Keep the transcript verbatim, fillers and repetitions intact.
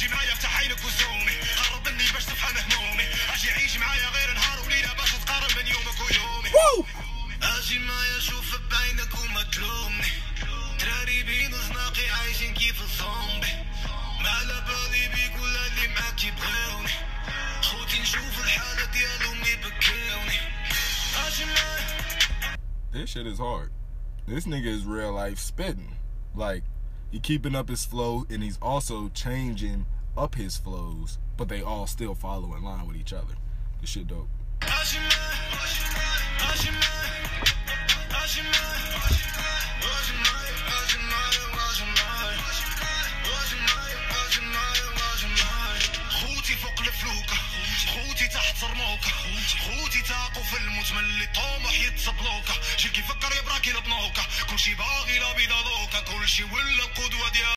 اجي معايا افتح عينك وزومي، قرب مني باش تفهم همومي، اجي عيش معايا غير نهار وليله باش تقارن بين يومك ويومي. اجي معايا شوف بعينك وما تلومني، تراري بين وزناقي عايشين كيف الزومبي، ما على بالي بيك ولا اللي معاك يبغيوني، خوتي نشوف الحالة ديالهم يبكيوني. اجي معايا. This shit is hard. This nigga is real life spitting. Like, he keeping up his flow and he's also changing up his flows, but they all still follow in line with each other. This shit dope. خوتي فوق الفلوكة، خوتي تحت صرموكة، خوتي تاقوا في المتملي طموح يتصبلوكة، شي كيفكر يبراكي البنوكة، كلشي باغي لا بيضالوكة، كلشي ولا القدوة ديالو.